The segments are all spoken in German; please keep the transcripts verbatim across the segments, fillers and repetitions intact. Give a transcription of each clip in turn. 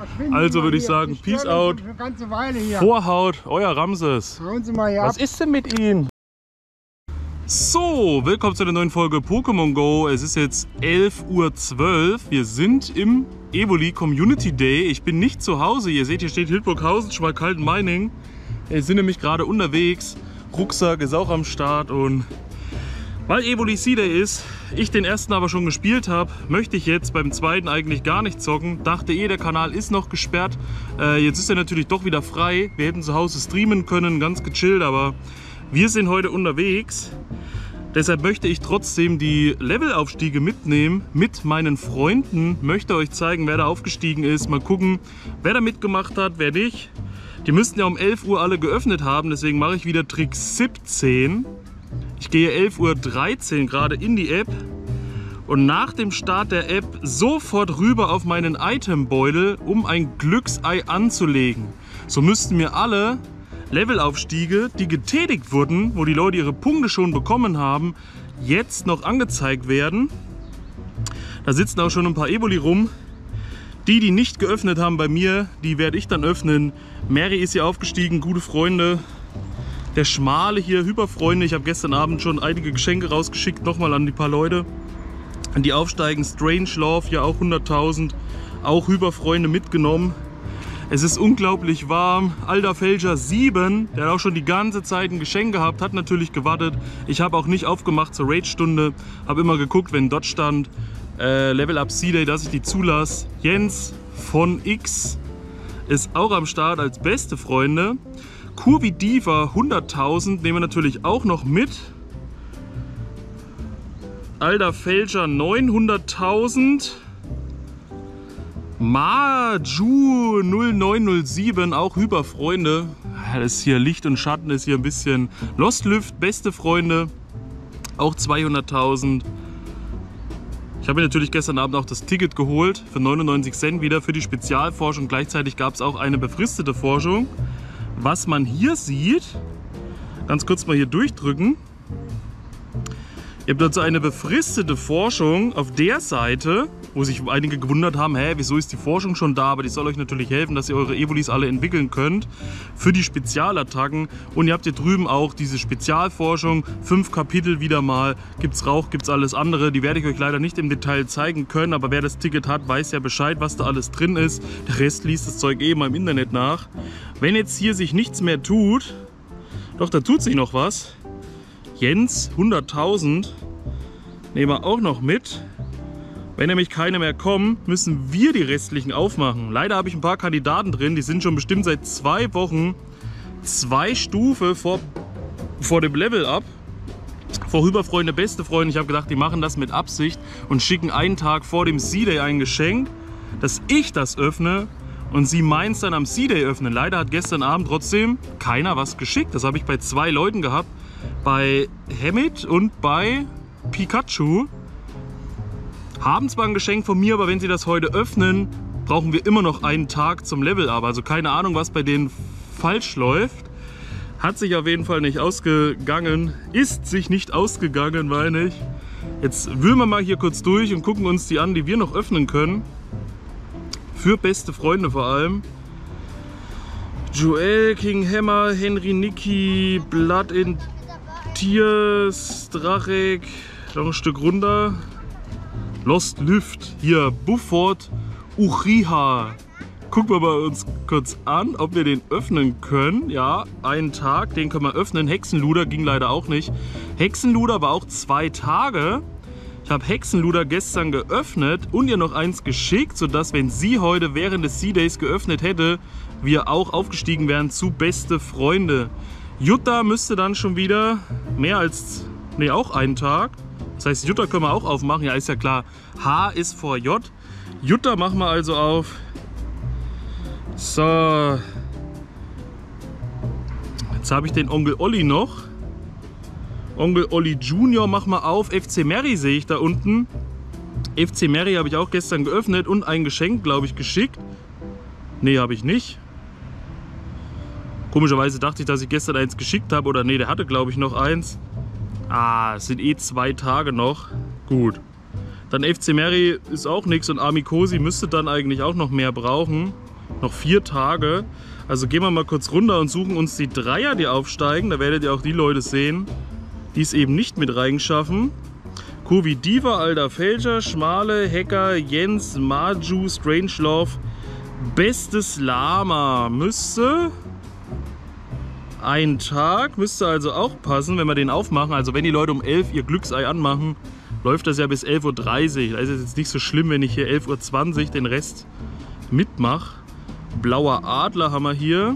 Also würde ich sagen, Peace out. Vorhaut, euer Ramses. Was ist denn mit Ihnen? So, willkommen zu einer neuen Folge Pokémon Go. Es ist jetzt elf Uhr zwölf. Wir sind im Evoli Community Day. Ich bin nicht zu Hause. Ihr seht, hier steht Hildburghausen, Schmalkalden Mining. Wir sind nämlich gerade unterwegs. Rucksack ist auch am Start und weil Evoli Sea Day ist, ich den ersten aber schon gespielt habe, möchte ich jetzt beim zweiten eigentlich gar nicht zocken. Dachte eh, der Kanal ist noch gesperrt. Äh, jetzt ist er natürlich doch wieder frei. Wir hätten zu Hause streamen können, ganz gechillt, aber wir sind heute unterwegs. Deshalb möchte ich trotzdem die Levelaufstiege mitnehmen mit meinen Freunden. Möchte euch zeigen, wer da aufgestiegen ist. Mal gucken, wer da mitgemacht hat, wer nicht. Die müssten ja um elf Uhr alle geöffnet haben, deswegen mache ich wieder Trick siebzehn. Ich gehe elf Uhr dreizehn gerade in die App und nach dem Start der App sofort rüber auf meinen Itembeutel, um ein Glücksei anzulegen. So müssten mir alle Levelaufstiege, die getätigt wurden, wo die Leute ihre Punkte schon bekommen haben, jetzt noch angezeigt werden. Da sitzen auch schon ein paar Evoli rum. Die, die nicht geöffnet haben bei mir, die werde ich dann öffnen. Mary ist hier aufgestiegen, gute Freunde. Der Schmale hier, Hyperfreunde. Ich habe gestern Abend schon einige Geschenke rausgeschickt, nochmal an die paar Leute. Die aufsteigen, Strangelove, ja auch hunderttausend. Auch Hyperfreunde mitgenommen. Es ist unglaublich warm. Alter Felger sieben, der hat auch schon die ganze Zeit ein Geschenk gehabt, hat natürlich gewartet. Ich habe auch nicht aufgemacht zur Raid-Stunde. Habe immer geguckt, wenn dort stand, äh, Level Up Sea Day, dass ich die zulasse. Jens von X ist auch am Start als beste Freunde. Kurvi Diva hunderttausend nehmen wir natürlich auch noch mit. Alter Felger neunhunderttausend. Maju null neun null sieben, auch Hyperfreunde. Das ist hier Licht und Schatten, ist hier ein bisschen Lost Lüft, beste Freunde. Auch zweihunderttausend. Ich habe mir natürlich gestern Abend auch das Ticket geholt für neunundneunzig Cent wieder für die Spezialforschung. Gleichzeitig gab es auch eine befristete Forschung. Was man hier sieht, ganz kurz mal hier durchdrücken. Ihr habt also eine befristete Forschung auf der Seite, wo sich einige gewundert haben, hä, wieso ist die Forschung schon da? Aber die soll euch natürlich helfen, dass ihr eure Evolis alle entwickeln könnt für die Spezialattacken. Und ihr habt hier drüben auch diese Spezialforschung, fünf Kapitel wieder mal. Gibt's Rauch, gibt's alles andere. Die werde ich euch leider nicht im Detail zeigen können, aber wer das Ticket hat, weiß ja Bescheid, was da alles drin ist. Der Rest liest das Zeug eh mal im Internet nach. Wenn jetzt hier sich nichts mehr tut, doch, da tut sich noch was. Jens, hunderttausend, nehmen wir auch noch mit. Wenn nämlich keine mehr kommen, müssen wir die restlichen aufmachen. Leider habe ich ein paar Kandidaten drin, die sind schon bestimmt seit zwei Wochen zwei Stufe vor, vor dem Level up. Vor Hyperfreunde, beste Freunde. Ich habe gedacht, die machen das mit Absicht und schicken einen Tag vor dem Sea Day ein Geschenk, dass ich das öffne und sie meins dann am Sea Day öffnen. Leider hat gestern Abend trotzdem keiner was geschickt. Das habe ich bei zwei Leuten gehabt. Bei Hemit und bei Pikachu. Haben zwar ein Geschenk von mir, aber wenn sie das heute öffnen, brauchen wir immer noch einen Tag zum Level-Up. Also keine Ahnung, was bei denen falsch läuft. Hat sich auf jeden Fall nicht ausgegangen. Ist sich nicht ausgegangen, meine ich. Jetzt wühlen wir mal hier kurz durch und gucken uns die an, die wir noch öffnen können. Für beste Freunde vor allem. Joel, King Hammer, Henry, Niki, Blood in Tears, Drachek, noch ein Stück runter. Lost Lüft, hier Bufford, Uchiha. Gucken wir mal uns kurz an, ob wir den öffnen können. Ja, einen Tag, den können wir öffnen. Hexenluder ging leider auch nicht. Hexenluder war auch zwei Tage. Ich habe Hexenluder gestern geöffnet und ihr noch eins geschickt, sodass, wenn sie heute während des Sea Days geöffnet hätte, wir auch aufgestiegen wären zu beste Freunde. Jutta müsste dann schon wieder mehr als, ne, auch einen Tag. Das heißt, Jutta können wir auch aufmachen. Ja, ist ja klar. H ist vor J. Jutta machen wir also auf. So. Jetzt habe ich den Onkel Olli noch. Onkel Olli Junior machen wir auf. F C Mary sehe ich da unten. F C Mary habe ich auch gestern geöffnet und ein Geschenk, glaube ich, geschickt. Ne, habe ich nicht. Komischerweise dachte ich, dass ich gestern eins geschickt habe. Oder ne, der hatte, glaube ich, noch eins. Ah, es sind eh zwei Tage noch. Gut. Dann F C Mary ist auch nichts und Amikosi müsste dann eigentlich auch noch mehr brauchen. Noch vier Tage. Also gehen wir mal kurz runter und suchen uns die Dreier, die aufsteigen. Da werdet ihr auch die Leute sehen, die es eben nicht mit reinschaffen. Kurvi Diva, Alter Felger, Schmale, Hacker, Jens, Maju, Strangelove, Bestes Lama. Müsste ein Tag, müsste also auch passen, wenn wir den aufmachen. Also wenn die Leute um elf ihr Glücksei anmachen, läuft das ja bis elf Uhr dreißig. Da ist es jetzt nicht so schlimm, wenn ich hier elf Uhr zwanzig den Rest mitmache. Blauer Adler haben wir hier.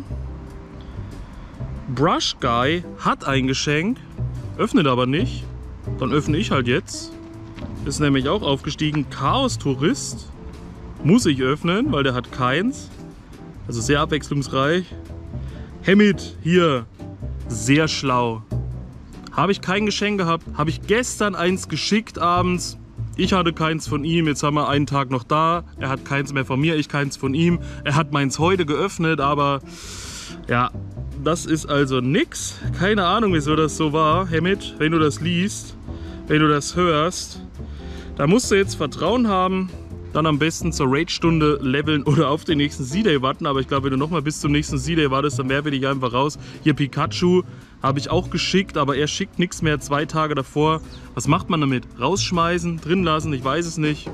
Brush Guy hat ein Geschenk, öffnet aber nicht. Dann öffne ich halt jetzt. Ist nämlich auch aufgestiegen. Chaos Tourist muss ich öffnen, weil der hat keins. Also sehr abwechslungsreich. Hemit hier, sehr schlau. Habe ich kein Geschenk gehabt, habe ich gestern eins geschickt abends. Ich hatte keins von ihm, jetzt haben wir einen Tag noch da. Er hat keins mehr von mir, ich keins von ihm. Er hat meins heute geöffnet, aber ja, das ist also nix. Keine Ahnung, wieso das so war. Hemit, wenn du das liest, wenn du das hörst, da musst du jetzt Vertrauen haben. Dann am besten zur Raid-Stunde leveln oder auf den nächsten Z-Day warten. Aber ich glaube, wenn du nochmal bis zum nächsten Z-Day wartest, dann werfe ich dich einfach raus. Hier Pikachu habe ich auch geschickt, aber er schickt nichts mehr zwei Tage davor. Was macht man damit? Rausschmeißen, drin lassen, ich weiß es nicht.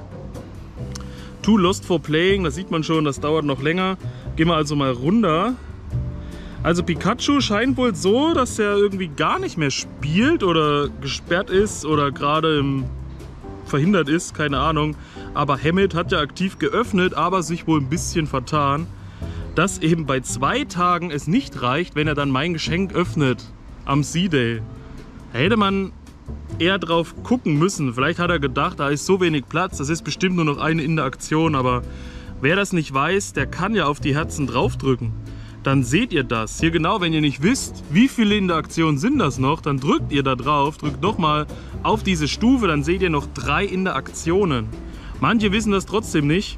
Too Lost for Playing, das sieht man schon, das dauert noch länger. Gehen wir also mal runter. Also Pikachu scheint wohl so, dass er irgendwie gar nicht mehr spielt oder gesperrt ist oder gerade im verhindert ist, keine Ahnung. Aber Hemit hat ja aktiv geöffnet, aber sich wohl ein bisschen vertan, dass eben bei zwei Tagen es nicht reicht, wenn er dann mein Geschenk öffnet am Z-Day. Da hätte man eher drauf gucken müssen. Vielleicht hat er gedacht, da ist so wenig Platz, das ist bestimmt nur noch eine Interaktion, aber wer das nicht weiß, der kann ja auf die Herzen draufdrücken. Dann seht ihr das. Hier genau, wenn ihr nicht wisst, wie viele Interaktionen sind das noch, dann drückt ihr da drauf, drückt nochmal auf diese Stufe, dann seht ihr noch drei Interaktionen. Manche wissen das trotzdem nicht.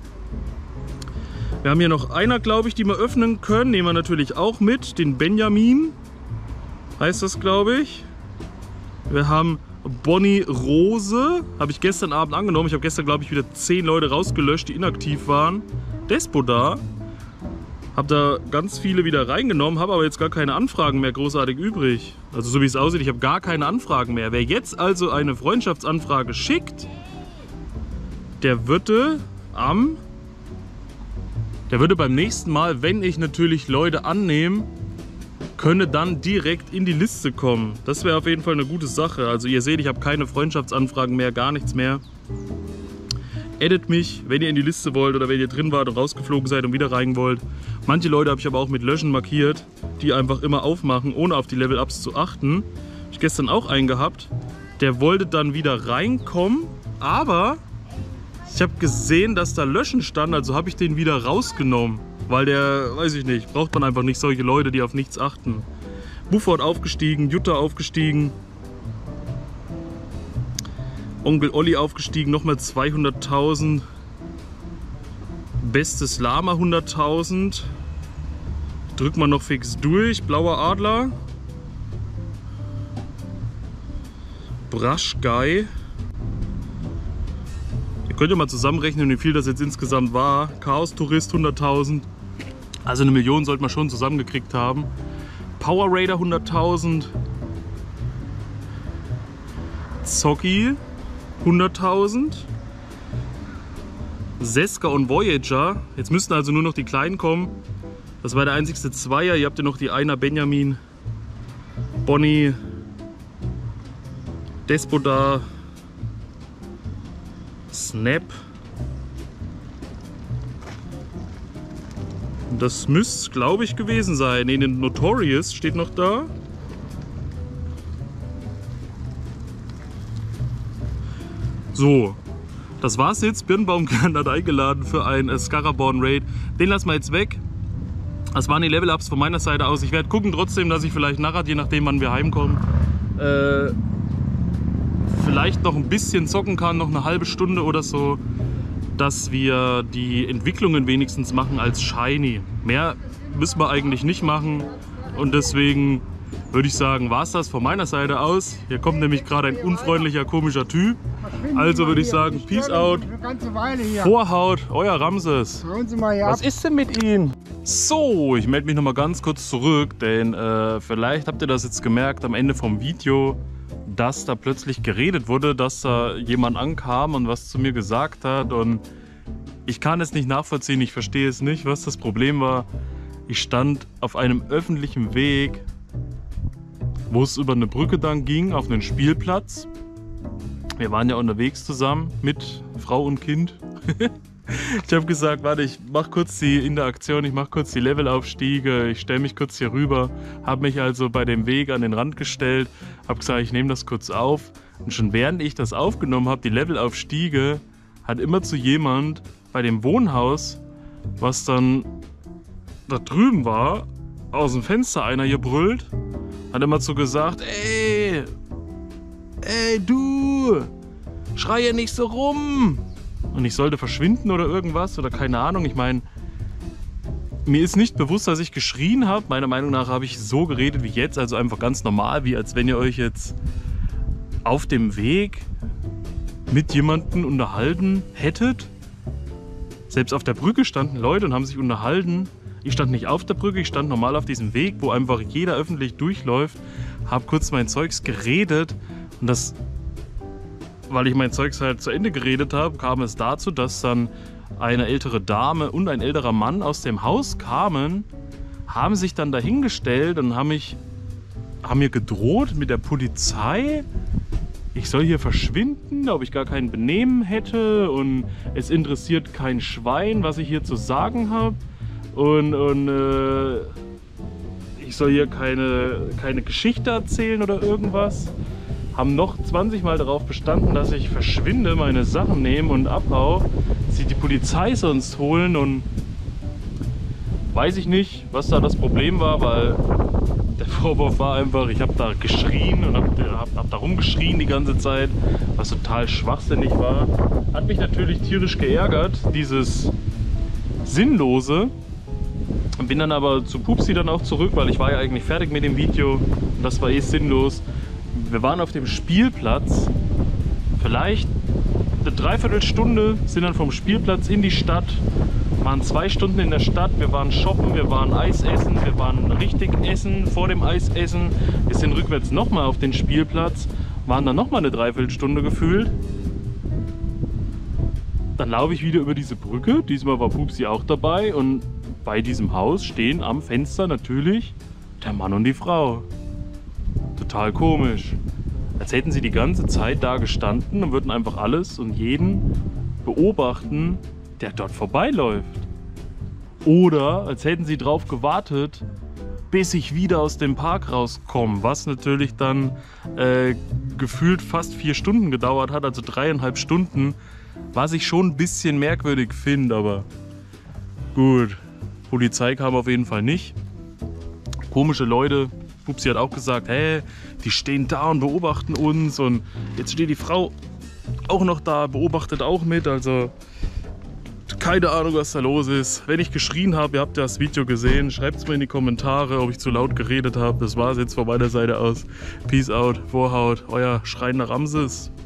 Wir haben hier noch einer, glaube ich, die wir öffnen können. Nehmen wir natürlich auch mit, den Benjamin, heißt das, glaube ich. Wir haben Bonnie Rose, habe ich gestern Abend angenommen. Ich habe gestern, glaube ich, wieder zehn Leute rausgelöscht, die inaktiv waren. Despodar. Habe da ganz viele wieder reingenommen, habe aber jetzt gar keine Anfragen mehr großartig übrig. Also so wie es aussieht, ich habe gar keine Anfragen mehr. Wer jetzt also eine Freundschaftsanfrage schickt, der würde am, der würde beim nächsten Mal, wenn ich natürlich Leute annehme, könne dann direkt in die Liste kommen. Das wäre auf jeden Fall eine gute Sache. Also ihr seht, ich habe keine Freundschaftsanfragen mehr, gar nichts mehr. Addet mich, wenn ihr in die Liste wollt oder wenn ihr drin wart und rausgeflogen seid und wieder rein wollt. Manche Leute habe ich aber auch mit Löschen markiert, die einfach immer aufmachen, ohne auf die Level-Ups zu achten. Habe ich gestern auch einen gehabt. Der wollte dann wieder reinkommen, aber ich habe gesehen, dass da Löschen stand, also habe ich den wieder rausgenommen. Weil der, weiß ich nicht, braucht man einfach nicht solche Leute, die auf nichts achten. Bufford aufgestiegen, Jutta aufgestiegen. Onkel Olli aufgestiegen, nochmal zweihunderttausend. Bestes Lama hunderttausend. Drück mal noch fix durch. Blauer Adler. Brush Guy. Ihr könnt ja mal zusammenrechnen, wie viel das jetzt insgesamt war. Chaos Tourist hunderttausend. Also eine Million sollte man schon zusammengekriegt haben. Power Raider hunderttausend. Zocki hunderttausend. Seska und Voyager. Jetzt müssten also nur noch die Kleinen kommen. Das war der einzigste Zweier. Ihr habt ja noch die Einer, Benjamin, Bonnie, Despodar, Snap. Das müsste, glaube ich, gewesen sein. Ne, den Notorious steht noch da. So, das war's jetzt. Birnbaumkern hat eingeladen für ein Scaraborn Raid. Den lassen wir jetzt weg. Das waren die Level-Ups von meiner Seite aus. Ich werde gucken trotzdem, dass ich vielleicht nachher, je nachdem wann wir heimkommen, äh, vielleicht noch ein bisschen zocken kann, noch eine halbe Stunde oder so, dass wir die Entwicklungen wenigstens machen als Shiny. Mehr müssen wir eigentlich nicht machen und deswegen würde ich sagen, war es das von meiner Seite aus. Hier kommt nämlich gerade ein unfreundlicher, komischer Typ. Also würde ich sagen, Peace out. Vorhaut, euer Ramses. Was ist denn mit Ihnen? So, ich melde mich noch mal ganz kurz zurück, denn äh, vielleicht habt ihr das jetzt gemerkt am Ende vom Video, dass da plötzlich geredet wurde, dass da jemand ankam und was zu mir gesagt hat. Und ich kann es nicht nachvollziehen, ich verstehe es nicht, was das Problem war. Ich stand auf einem öffentlichen Weg, wo es über eine Brücke dann ging, auf einen Spielplatz. Wir waren ja unterwegs zusammen mit Frau und Kind. Ich habe gesagt, warte, ich mache kurz die Interaktion, ich mache kurz die Levelaufstiege, ich stelle mich kurz hier rüber, habe mich also bei dem Weg an den Rand gestellt, habe gesagt, ich nehme das kurz auf. Und schon während ich das aufgenommen habe, die Levelaufstiege, hat immer zu jemand bei dem Wohnhaus, was dann da drüben war, aus dem Fenster einer gebrüllt, hat immer so gesagt, ey, ey du, schrei ja nicht so rum. Und ich sollte verschwinden oder irgendwas oder keine Ahnung. Ich meine, mir ist nicht bewusst, dass ich geschrien habe. Meiner Meinung nach habe ich so geredet wie jetzt, also einfach ganz normal, wie als wenn ihr euch jetzt auf dem Weg mit jemandem unterhalten hättet. Selbst auf der Brücke standen Leute und haben sich unterhalten. Ich stand nicht auf der Brücke, ich stand normal auf diesem Weg, wo einfach jeder öffentlich durchläuft. Habe kurz mein Zeugs geredet und das... Weil ich mein Zeugs halt zu Ende geredet habe, kam es dazu, dass dann eine ältere Dame und ein älterer Mann aus dem Haus kamen, haben sich dann dahingestellt und haben, mich, haben mir gedroht mit der Polizei, ich soll hier verschwinden, ob ich gar kein Benehmen hätte und es interessiert kein Schwein, was ich hier zu sagen habe und, und äh, ich soll hier keine, keine Geschichte erzählen oder irgendwas. Haben noch zwanzig Mal darauf bestanden, dass ich verschwinde, meine Sachen nehme und abhau, sie die Polizei sonst holen und weiß ich nicht, was da das Problem war, weil der Vorwurf war einfach, ich habe da geschrien und habe hab, hab da rumgeschrien die ganze Zeit, was total schwachsinnig war. Hat mich natürlich tierisch geärgert, dieses Sinnlose. Bin dann aber zu Pupsi dann auch zurück, weil ich war ja eigentlich fertig mit dem Video und das war eh sinnlos. Wir waren auf dem Spielplatz, vielleicht eine Dreiviertelstunde, sind dann vom Spielplatz in die Stadt, waren zwei Stunden in der Stadt, wir waren shoppen, wir waren Eis essen, wir waren richtig essen vor dem Eis essen, wir sind rückwärts nochmal auf den Spielplatz, waren dann nochmal eine Dreiviertelstunde gefühlt. Dann laufe ich wieder über diese Brücke, diesmal war Pupsi auch dabei und bei diesem Haus stehen am Fenster natürlich der Mann und die Frau. Total komisch. Als hätten sie die ganze Zeit da gestanden und würden einfach alles und jeden beobachten, der dort vorbeiläuft. Oder als hätten sie drauf gewartet, bis ich wieder aus dem Park rauskomme, was natürlich dann äh, gefühlt fast vier Stunden gedauert hat, also dreieinhalb Stunden, was ich schon ein bisschen merkwürdig finde, aber gut. Polizei kam auf jeden Fall nicht. Komische Leute. Pupsi hat auch gesagt, hey, die stehen da und beobachten uns und jetzt steht die Frau auch noch da, beobachtet auch mit, also keine Ahnung, was da los ist. Wenn ich geschrien habe, ihr habt ja das Video gesehen, schreibt es mir in die Kommentare, ob ich zu laut geredet habe. Das war es jetzt von meiner Seite aus. Peace out, Vorhaut, euer schreiender Ramses.